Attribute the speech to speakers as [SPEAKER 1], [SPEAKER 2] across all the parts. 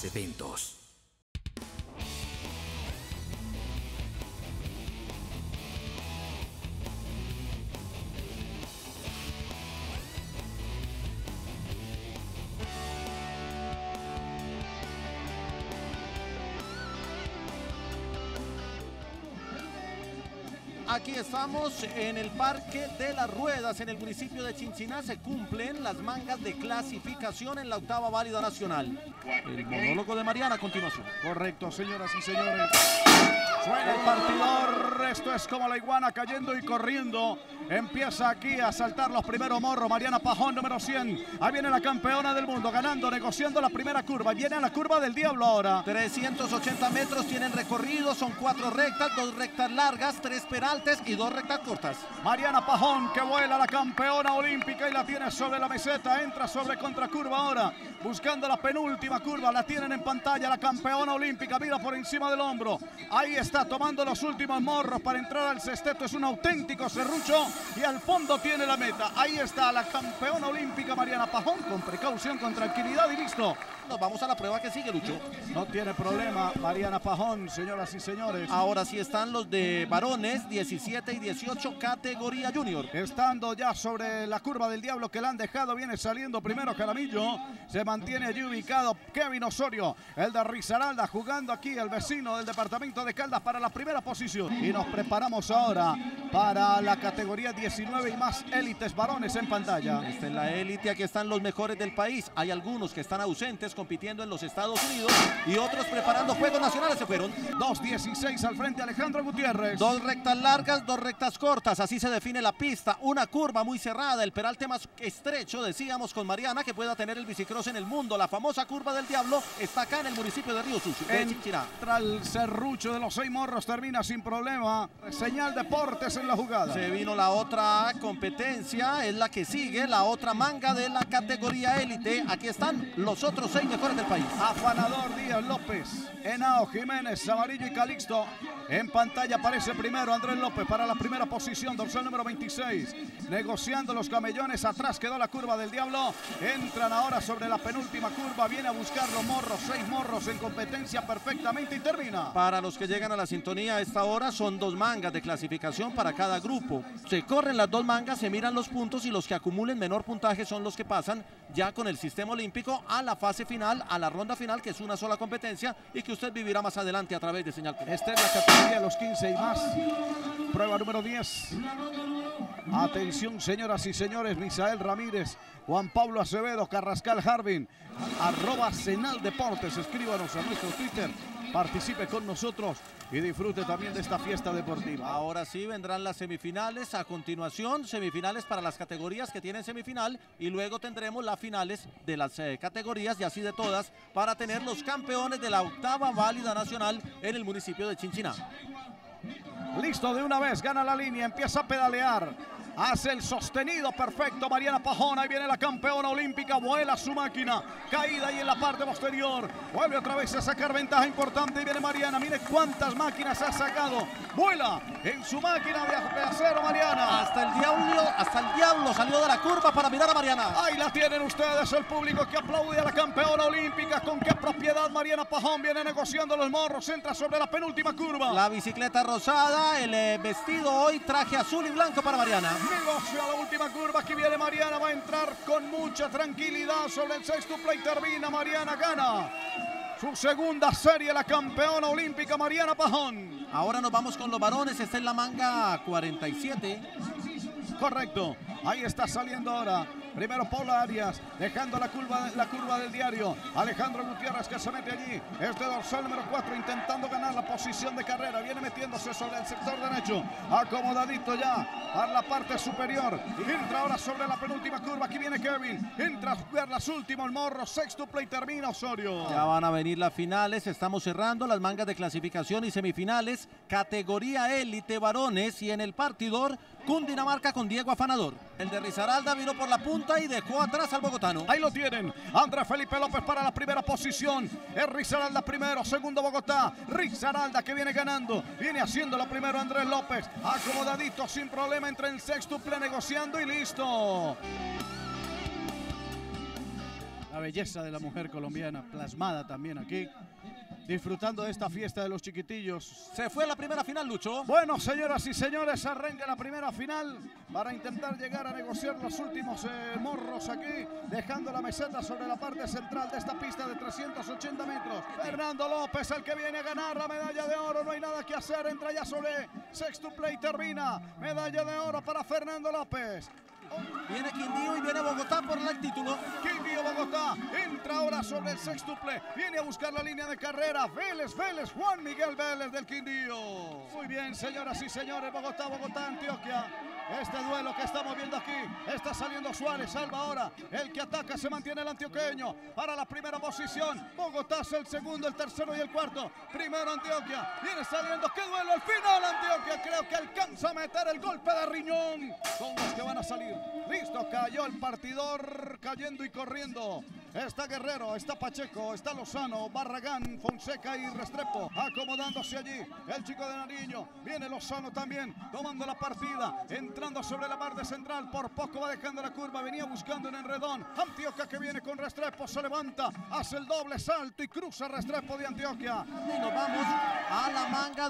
[SPEAKER 1] más eventos.
[SPEAKER 2] Aquí estamos en el Parque de las Ruedas, en el municipio de Chinchiná. Se cumplen las mangas de clasificación en la octava válida nacional. El monólogo de Mariana a continuación.
[SPEAKER 3] Correcto, señoras y señores. Suena el partidor. Esto es como la iguana cayendo y corriendo. Empieza aquí a saltar los primeros morros. Mariana Pajón, número 100. Ahí viene la campeona del mundo, ganando, negociando la primera curva. Viene a la curva del diablo ahora.
[SPEAKER 2] 380 metros tienen recorrido. Son 4 rectas, 2 rectas largas, 3 peraltes y 2 rectas cortas.
[SPEAKER 3] Mariana Pajón, que vuela, la campeona olímpica, y la tiene sobre la meseta. Entra sobre contracurva ahora, buscando la penúltima curva. La tienen en pantalla, la campeona olímpica. Mira por encima del hombro. Ahí está tomando los últimos morros para entrar al cesteto. Es un auténtico serrucho y al fondo tiene la meta. Ahí está la campeona olímpica Mariana Pajón, con precaución, con tranquilidad y listo.
[SPEAKER 2] Nos vamos a la prueba que sigue, Lucho.
[SPEAKER 3] No tiene problema Mariana Pajón, señoras y señores.
[SPEAKER 2] Ahora sí están los de varones, 17 y 18, categoría junior.
[SPEAKER 3] Estando ya sobre la curva del diablo que la han dejado, viene saliendo primero Jaramillo. Se mantiene allí ubicado Kevin Osorio, el de Risaralda, jugando aquí el vecino del departamento de Caldas para la primera posición. Y nos preparamos ahora para la categoría 19 y más élites varones en pantalla.
[SPEAKER 2] Esta es la élite, aquí están los mejores del país. Hay algunos que están ausentes compitiendo en los Estados Unidos y otros preparando Juegos Nacionales. Se fueron
[SPEAKER 3] 2.16 al frente Alejandro Gutiérrez.
[SPEAKER 2] 2 rectas largas, 2 rectas cortas. Así se define la pista. Una curva muy cerrada, el peralte más estrecho, decíamos con Mariana, que pueda tener el bicicross en el mundo. La famosa curva del diablo está acá en el municipio de Río Sucio, de Chinchiná.
[SPEAKER 3] Entra el serrucho de los 6 morros, termina sin problema. Señal Deportes en la jugada.
[SPEAKER 2] Se vino la otra competencia, es la que sigue, la otra manga de la categoría élite. Aquí están los otros 6 mejores del país.
[SPEAKER 3] Afanador, Díaz López, Henao, Jiménez, Amarillo y Calixto. En pantalla aparece primero Andrés López para la primera posición, dorsal número 26. Negociando los camellones, atrás quedó la curva del diablo. Entran ahora sobre la penúltima curva, viene a buscar los morros, 6 morros en competencia perfectamente y termina.
[SPEAKER 2] Para los que llegan a la sintonía a esta hora, son 2 mangas de clasificación para cada grupo. Se corren las 2 mangas, se miran los puntos y los que acumulen menor puntaje son los que pasan ya con el sistema olímpico a la fase final, a la ronda final, que es una sola competencia y que usted vivirá más adelante a través de Señal.
[SPEAKER 3] Esta es la categoría de los 15 y más. Prueba número 10. Atención, señoras y señores, Misael Ramírez, Juan Pablo Acevedo, Carrascal Jarvin, @Senal Deportes. Escríbanos a nuestro Twitter, participe con nosotros y disfrute también de esta fiesta deportiva.
[SPEAKER 2] Ahora sí vendrán las semifinales. A continuación, semifinales para las categorías que tienen semifinal y luego tendremos las finales de las categorías y así de todas para tener los campeones de la octava válida nacional en el municipio de Chinchiná.
[SPEAKER 3] Listo de una vez, gana la línea, empieza a pedalear. Hace el sostenido perfecto Mariana Pajón. Ahí viene la campeona olímpica. Vuela su máquina. Caída ahí en la parte posterior. Vuelve otra vez a sacar ventaja importante. Y viene Mariana. Mire cuántas máquinas ha sacado. Vuela en su máquina de acero Mariana.
[SPEAKER 2] Hasta el diablo salió de la curva para mirar a Mariana.
[SPEAKER 3] Ahí la tienen ustedes, el público que aplaude a la campeona olímpica. Con qué propiedad Mariana Pajón viene negociando los morros. Entra sobre la penúltima curva.
[SPEAKER 2] La bicicleta rosada, el vestido hoy traje azul y blanco para Mariana.
[SPEAKER 3] Negocio a la última curva, aquí viene Mariana, va a entrar con mucha tranquilidad sobre el sextuple y termina. Mariana gana su segunda serie, la campeona olímpica Mariana Pajón.
[SPEAKER 2] Ahora nos vamos con los varones, está en la manga 47.
[SPEAKER 3] Correcto, ahí está saliendo ahora. Primero Paula Arias, dejando la curva del diario. Alejandro Gutiérrez que se mete allí. Este dorsal número 4 intentando ganar la posición de carrera. Viene metiéndose sobre el sector derecho. Acomodadito ya a la parte superior. Entra ahora sobre la penúltima curva. Aquí viene Kevin. Entra a jugar las últimas morros. Sextuple y termina Osorio.
[SPEAKER 2] Ya van a venir las finales. Estamos cerrando las mangas de clasificación y semifinales. Categoría élite varones. Y en el partidor, Cundinamarca con Diego Afanador. El de Risaralda vino por la punta y dejó atrás al bogotano.
[SPEAKER 3] Ahí lo tienen. Andrés Felipe López para la primera posición. Es Risaralda primero, segundo Bogotá. Risaralda que viene ganando. Viene haciendo lo primero Andrés López. Acomodadito, sin problema, entra en el sextuple negociando y listo. belleza de la mujer colombiana plasmada también aquí, disfrutando de esta fiesta de los chiquitillos.
[SPEAKER 2] Se fue la primera final, Lucho.
[SPEAKER 3] Bueno, señoras y señores, arranca la primera final para intentar llegar a negociar los últimos morros aquí, dejando la meseta sobre la parte central de esta pista de 380 metros. Fernando López, el que viene a ganar la medalla de oro, no hay nada que hacer, entra ya sobre sextuple y termina. Medalla de oro para Fernando López.
[SPEAKER 2] Viene Quindío y viene Bogotá por el título.
[SPEAKER 3] Quindío, Bogotá, entra ahora sobre el sextuple, viene a buscar la línea de carrera. Vélez, Juan Miguel Vélez del Quindío. Muy bien, señoras y señores, Bogotá, Antioquia. Este duelo que estamos viendo aquí, está saliendo Suárez, salva ahora. El que ataca se mantiene el antioqueño para la primera posición. Bogotá es el segundo, el tercero y el cuarto. Primero Antioquia, viene saliendo. ¡Qué duelo al final! Antioquia creo que alcanza a meter el golpe de riñón con los que van a salir. Listo, cayó el partidor, cayendo y corriendo. Está Guerrero, está Pacheco, está Lozano, Barragán, Fonseca y Restrepo acomodándose allí. El chico de Nariño, viene Lozano también tomando la partida, entrando sobre la parte central, por poco va dejando la curva, venía buscando un enredón. Antioquia que viene con Restrepo, se levanta, hace el doble salto y cruza Restrepo de Antioquia.
[SPEAKER 2] Y nos vamos a la manga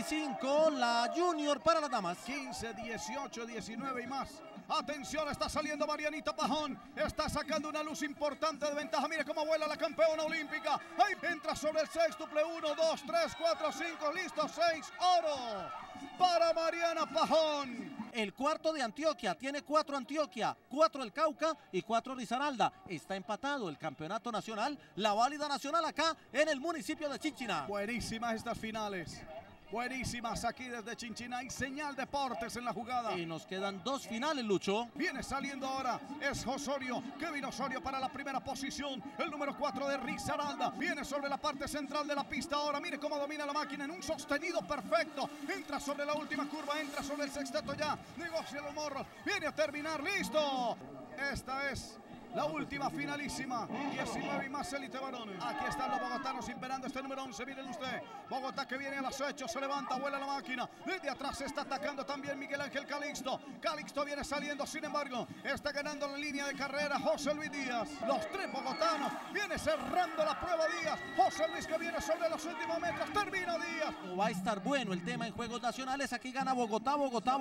[SPEAKER 2] 225, la Junior para las damas.
[SPEAKER 3] 15, 18, 19 y más. Atención, está saliendo Marianita Pajón, está sacando una luz importante de ventaja. Mire cómo vuela la campeona olímpica. Ahí entra sobre el sextuple. 1, 2, 3, 4, 5, listo, 6, oro para Mariana Pajón.
[SPEAKER 2] El cuarto de Antioquia, tiene 4 Antioquia, 4 el Cauca y 4 Risaralda. Está empatado el campeonato nacional, la válida nacional acá en el municipio de Chinchiná.
[SPEAKER 3] Buenísimas estas finales. Buenísimas aquí desde Chinchiná y Señal Deportes en la jugada.
[SPEAKER 2] Y nos quedan 2 finales, Lucho.
[SPEAKER 3] Viene saliendo ahora, es Osorio, Kevin Osorio para la primera posición. El número 4 de Risaralda, viene sobre la parte central de la pista ahora. Mire cómo domina la máquina en un sostenido perfecto. Entra sobre la última curva, entra sobre el sexteto ya. Negocia los morros, viene a terminar, listo. Esta es la última finalísima, 19 y más élite varones. Aquí están los bogotanos imperando este número 11, miren usted. Bogotá que viene al acecho, se levanta, vuela la máquina. Desde atrás está atacando también Miguel Ángel Calixto. Calixto viene saliendo, sin embargo, está ganando la línea de carrera José Luis Díaz. Los 3 bogotanos, viene cerrando la prueba Díaz. José Luis que viene sobre los últimos metros, termina Díaz.
[SPEAKER 2] Va a estar bueno el tema en Juegos Nacionales, aquí gana Bogotá.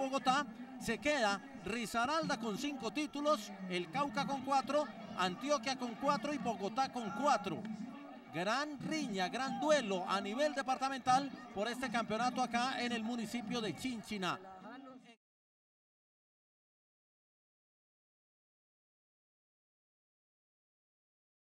[SPEAKER 2] Se queda Risaralda con 5 títulos, el Cauca con 4, Antioquia con 4 y Bogotá con 4. Gran riña, gran duelo a nivel departamental por este campeonato acá en el municipio de Chinchiná.